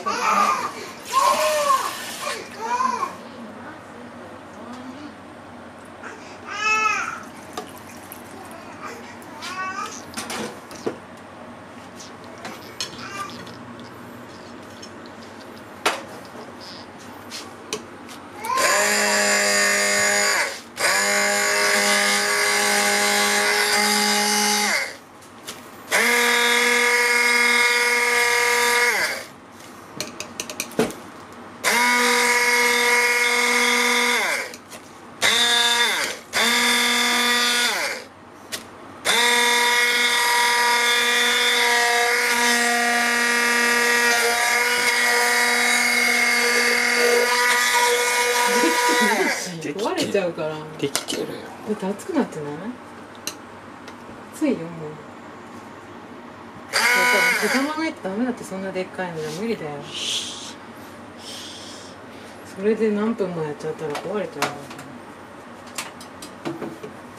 壊れちゃうから。 できてるよ。 だって熱くなってない？熱いよもう。刻まないとダメだって、そんなでっかいのじゃ無理だよ。それで何分もやっちゃったら壊れちゃうから。